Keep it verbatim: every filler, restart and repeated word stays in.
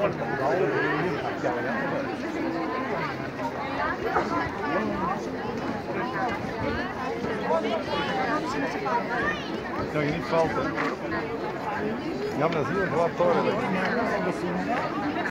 Dat je niet valt, hè. Ja, maar dat is hier een glad toren.